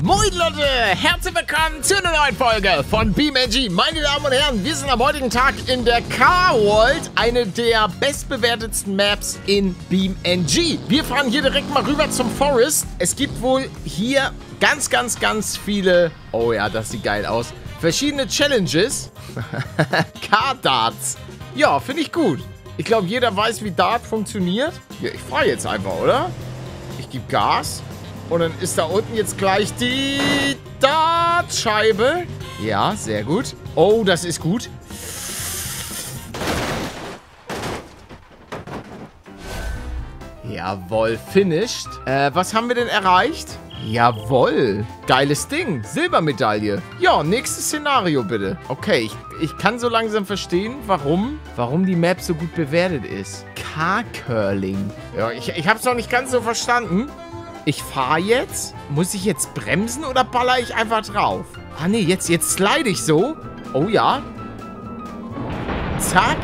Moin Leute, herzlich willkommen zu einer neuen Folge von BeamNG. Meine Damen und Herren, wir sind am heutigen Tag in der Car World, eine der bestbewertetsten Maps in BeamNG. Wir fahren hier direkt mal rüber zum Forest. Es gibt wohl hier ganz viele, oh ja, das sieht geil aus, verschiedene Challenges. Car Darts. Ja, finde ich gut. Ich glaube, jeder weiß, wie Dart funktioniert. Ja, ich fahre jetzt einfach, oder? Ich gebe Gas. Und dann ist da unten jetzt gleich die Dartscheibe. Ja, sehr gut. Oh, das ist gut. Jawohl, finished. Was haben wir denn erreicht? Jawohl. Geiles Ding. Silbermedaille. Ja, nächstes Szenario bitte. Okay, ich kann so langsam verstehen, warum die Map so gut bewertet ist. Car-Curling. Ja, ich habe es noch nicht ganz so verstanden. Ich fahre jetzt. Muss ich jetzt bremsen oder baller ich einfach drauf? Ah, nee, jetzt slide ich so. Oh, ja. Zack.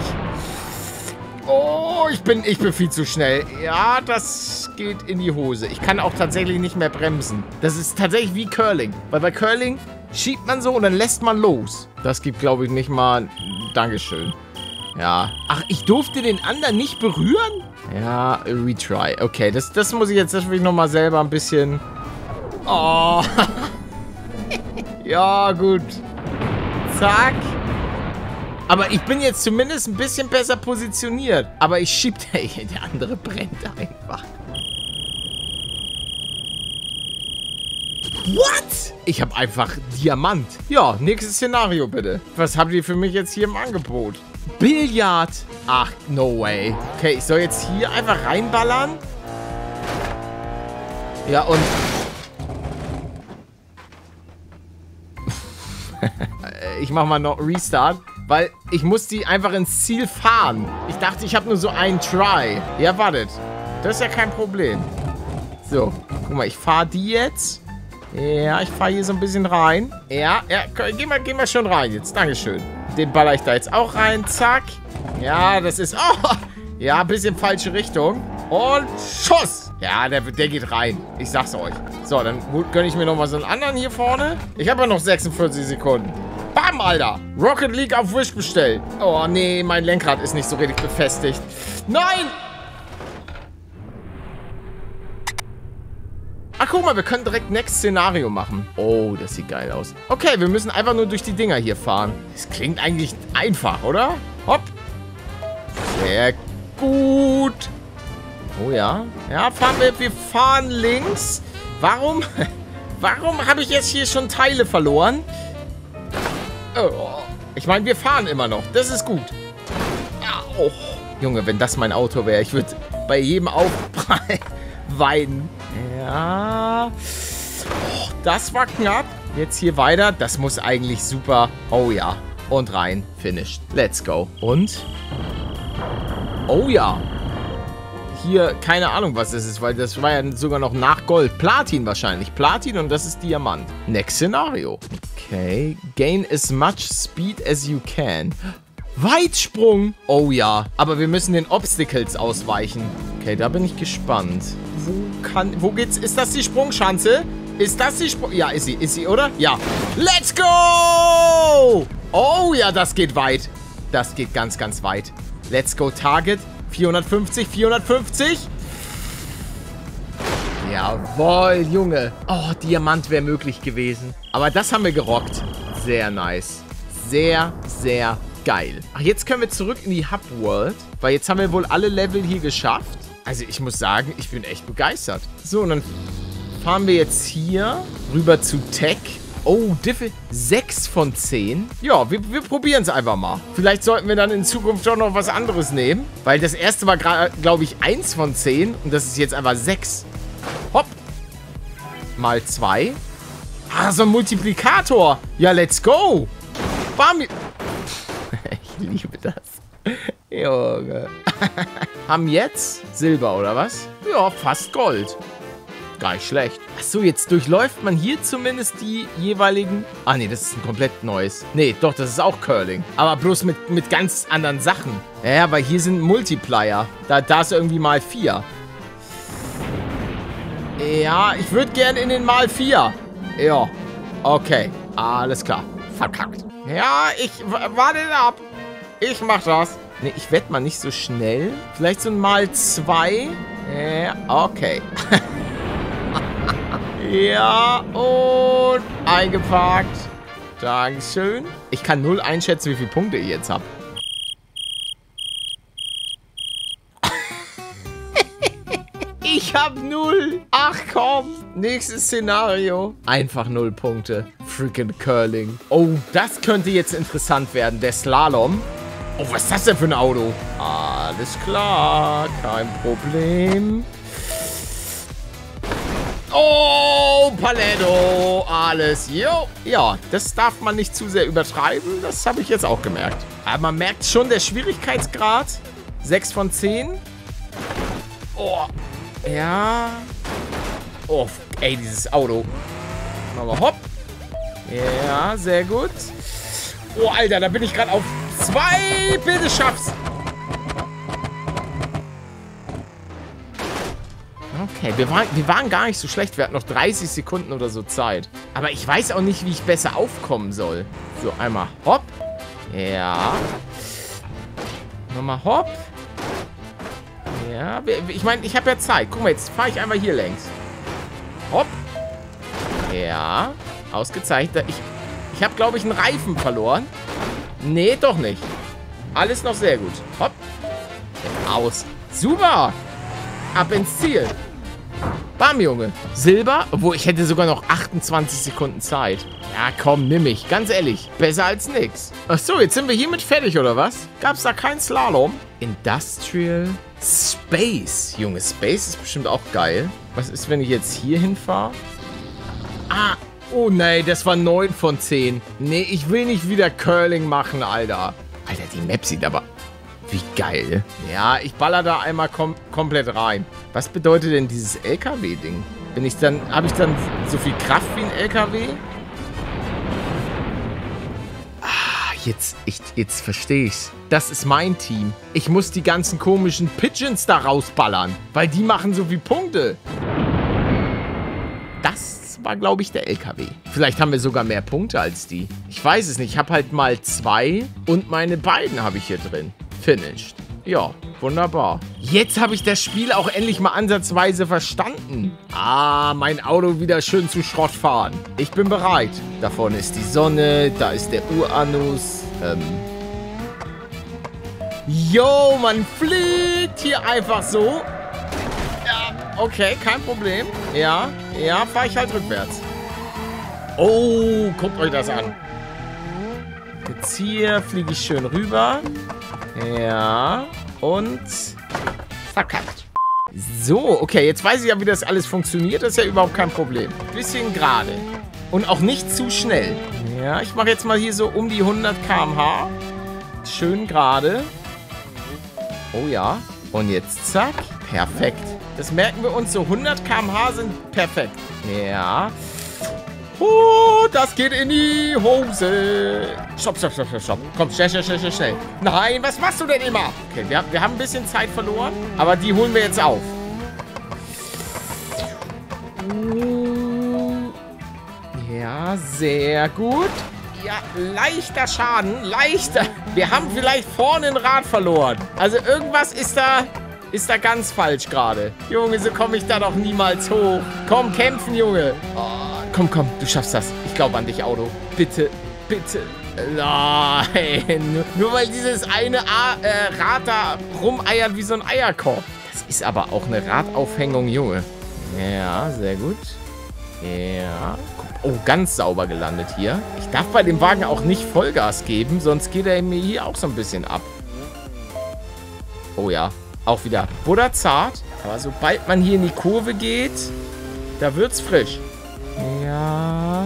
Oh, ich bin viel zu schnell. Ja, das geht in die Hose. Ich kann auch tatsächlich nicht mehr bremsen. Das ist tatsächlich wie Curling. Weil bei Curling schiebt man so und dann lässt man los. Das gibt, glaube ich, nicht mal ein Dankeschön. Ja. Ach, ich durfte den anderen nicht berühren? Ja, retry. Okay, das muss ich jetzt natürlich nochmal selber ein bisschen... Oh. Ja, gut. Zack. Aber ich bin jetzt zumindest ein bisschen besser positioniert. Aber ich schieb... Der andere brennt einfach. What? Ich habe einfach Diamant. Ja, nächstes Szenario bitte. Was habt ihr für mich jetzt hier im Angebot? Billard. Ach, no way. Okay, ich soll jetzt hier einfach reinballern. Ja, und... Ich mach mal noch Restart, weil ich muss die einfach ins Ziel fahren. Ich dachte, ich habe nur so einen Try. Ja, wartet. Das ist ja kein Problem. So, guck mal, ich fahre die jetzt. Ja, ich fahre hier so ein bisschen rein. Ja, geh mal schon rein jetzt. Dankeschön. Den baller ich da jetzt auch rein. Zack. Ja, das ist... Oh! Ja, ein bisschen falsche Richtung. Und Schuss! Ja, der geht rein. Ich sag's euch. So, dann gönne ich mir nochmal so einen anderen hier vorne. Ich habe ja noch 46 Sekunden. Bam, Alter! Rocket League auf Wish bestellt. Oh, nee, mein Lenkrad ist nicht so richtig befestigt. Nein! Ach, guck mal, wir können direkt Next Szenario machen. Oh, das sieht geil aus. Okay, wir müssen einfach nur durch die Dinger hier fahren. Das klingt eigentlich einfach, oder? Hopp. Sehr gut. Oh ja. Ja, wir fahren links. Warum habe ich jetzt hier schon Teile verloren? Oh. Ich meine, wir fahren immer noch. Das ist gut. Oh. Junge, wenn das mein Auto wäre, ich würde bei jedem Aufprall weinen. Ja. Oh, das war knapp. Jetzt hier weiter. Das muss eigentlich super. Oh ja. Und rein. Finished. Let's go. Und? Oh ja. Hier, keine Ahnung, was das ist, weil das war ja sogar noch nach Gold. Platin wahrscheinlich. Platin und das ist Diamant. Next Szenario. Okay. Gain as much speed as you can. Weitsprung. Oh ja. Aber wir müssen den Obstacles ausweichen. Okay, da bin ich gespannt. Wo geht's? Ist das die Sprungschanze? Ist das die Sprung... Ja, ist sie, oder? Ja. Let's go! Oh ja, das geht weit. Das geht ganz weit. Let's go, Target. 450, 450. Jawohl, Junge. Oh, Diamant wäre möglich gewesen. Aber das haben wir gerockt. Sehr nice. Sehr geil. Ach, jetzt können wir zurück in die Hub World. Weil jetzt haben wir wohl alle Level hier geschafft. Also ich muss sagen, ich bin echt begeistert. So, und dann fahren wir jetzt hier rüber zu Tech. Oh, Diffe 6 von 10. Ja, wir probieren es einfach mal. Vielleicht sollten wir dann in Zukunft doch noch was anderes nehmen. Weil das erste war, glaube ich, 1 von 10. Und das ist jetzt einfach 6. Hopp. Mal 2. Ah, so ein Multiplikator. Ja, let's go. Bam. Ich liebe das. Junge. Haben jetzt Silber, oder was? Ja, fast Gold. Gar nicht schlecht. Achso, jetzt durchläuft man hier zumindest die jeweiligen... Ah, nee, das ist ein komplett neues. Nee, doch, das ist auch Curling. Aber bloß mit ganz anderen Sachen. Ja, weil hier sind Multiplier. Da ist irgendwie mal 4. Ja, ich würde gerne in den mal 4. Ja. Okay. Alles klar. Verkackt. Ja, ich warte ab. Ich mach das. Nee, ich wette mal nicht so schnell. Vielleicht so ein mal 2. Okay. Ja, und eingeparkt. Dankeschön. Ich kann 0 einschätzen, wie viele Punkte ich jetzt habe. Ich habe 0. Ach komm. Nächstes Szenario. Einfach 0 Punkte. Freaking Curling. Oh, das könnte jetzt interessant werden. Der Slalom. Oh, was ist das denn für ein Auto? Alles klar. Kein Problem. Oh, Paletto. Alles. Jo. Ja, das darf man nicht zu sehr übertreiben. Das habe ich jetzt auch gemerkt. Aber man merkt schon, der Schwierigkeitsgrad. 6 von 10. Oh. Ja. Oh, ey, dieses Auto. Machen wir hopp. Ja, sehr gut. Oh, Alter, da bin ich gerade auf 2. Bitte schaff's. Okay, wir waren gar nicht so schlecht. Wir hatten noch 30 Sekunden oder so Zeit. Aber ich weiß auch nicht, wie ich besser aufkommen soll. So, einmal hopp. Ja. Nochmal hopp. Ja, ich meine, ich habe ja Zeit. Guck mal, jetzt fahre ich einmal hier längs. Hopp. Ja, ausgezeichnet. Ich habe, glaube ich, einen Reifen verloren. Nee, doch nicht. Alles noch sehr gut. Hopp. Aus. Super. Ab ins Ziel. Bam, Junge. Silber, obwohl ich hätte sogar noch 28 Sekunden Zeit. Ja, komm, nimm mich. Ganz ehrlich, besser als nix. Achso, jetzt sind wir hiermit fertig, oder was? Gab's da keinen Slalom? Industrial Space. Junge, Space ist bestimmt auch geil. Was ist, wenn ich jetzt hier hinfahre? Ah, oh nein, das war 9 von 10. Nee, ich will nicht wieder Curling machen, Alter. Alter, die Map sieht aber... Wie geil. Ja, ich baller da einmal komplett rein. Was bedeutet denn dieses LKW-Ding? Habe ich dann so viel Kraft wie ein LKW? Ah, jetzt verstehe ich's. Das ist mein Team. Ich muss die ganzen komischen Pigeons da rausballern, weil die machen so viel Punkte. Das war, glaube ich, der LKW. Vielleicht haben wir sogar mehr Punkte als die. Ich weiß es nicht. Ich habe halt mal 2 und meine beiden habe ich hier drin. Finished. Ja, wunderbar. Jetzt habe ich das Spiel auch endlich mal ansatzweise verstanden. Ah, mein Auto wieder schön zu Schrott fahren. Ich bin bereit. Da vorne ist die Sonne, da ist der Uranus. Jo, man fliegt hier einfach so. Ja, okay, kein Problem. Ja, fahre ich halt rückwärts. Oh, guckt euch das an. Jetzt hier fliege ich schön rüber. Ja, und verkackt. So, okay, jetzt weiß ich ja, wie das alles funktioniert. Das ist ja überhaupt kein Problem. Bisschen gerade. Und auch nicht zu schnell. Ja, ich mache jetzt mal hier so um die 100 km/h. Schön gerade. Oh ja. Und jetzt zack. Perfekt. Das merken wir uns. So 100 km/h sind perfekt. Ja. Oh, das geht in die Hose. Stopp. Komm, schnell. Nein, was machst du denn immer? Okay, wir haben ein bisschen Zeit verloren, aber die holen wir jetzt auf. Ja, sehr gut. Ja, leichter Schaden, leichter. Wir haben vielleicht vorne ein Rad verloren. Also irgendwas ist da ganz falsch gerade. Junge, so komme ich da doch niemals hoch. Komm, kämpfen, Junge. Oh. Komm, du schaffst das. Ich glaube an dich, Auto. Bitte. Nein. Nur weil dieses eine Rad da rumeiert wie so ein Eierkorb. Das ist aber auch eine Radaufhängung, Junge. Ja, sehr gut. Ja. Oh, ganz sauber gelandet hier. Ich darf bei dem Wagen auch nicht Vollgas geben, sonst geht er mir hier auch so ein bisschen ab. Oh ja. Auch wieder butterzart. Aber sobald man hier in die Kurve geht, da wird's frisch. Ja.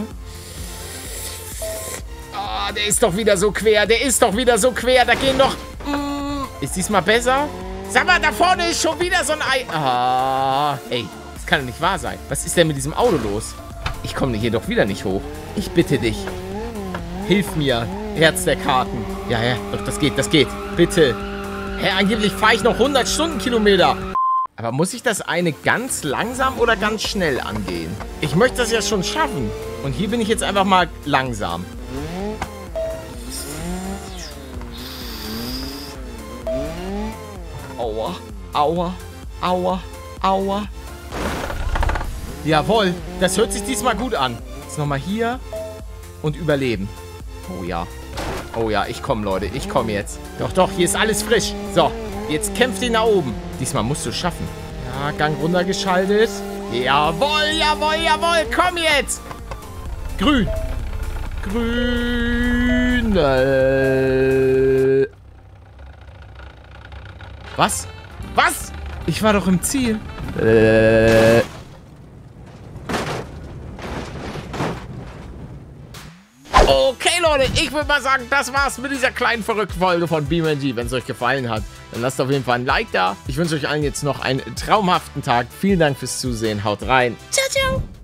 Oh, der ist doch wieder so quer. Da gehen doch... Ist diesmal besser? Sag mal, da vorne ist schon wieder so ein Ei... Ah, ey, das kann doch nicht wahr sein. Was ist denn mit diesem Auto los? Ich komme hier doch wieder nicht hoch. Ich bitte dich. Hilf mir, Herz der Karten. Ja, doch, das geht. Bitte. Hä, angeblich fahre ich noch 100 Stundenkilometer. Aber muss ich das eine ganz langsam oder ganz schnell angehen? Ich möchte das ja schon schaffen. Und hier bin ich jetzt einfach mal langsam. Aua, aua, aua, aua. Jawohl, das hört sich diesmal gut an. Jetzt nochmal hier und überleben. Oh ja. Oh ja, ich komme, Leute. Ich komme jetzt. Doch, doch, hier ist alles frisch. So, jetzt kämpft ihn nach oben. Diesmal musst du es schaffen. Ja, Gang runtergeschaltet. Jawohl, jawohl, jawohl. Komm jetzt. Grün. Grün. Was? Was? Ich war doch im Ziel. Okay, Leute, ich würde mal sagen, das war's mit dieser kleinen verrückten Folge von BeamNG. Wenn es euch gefallen hat, dann lasst auf jeden Fall ein Like da. Ich wünsche euch allen jetzt noch einen traumhaften Tag. Vielen Dank fürs Zusehen. Haut rein. Ciao, ciao.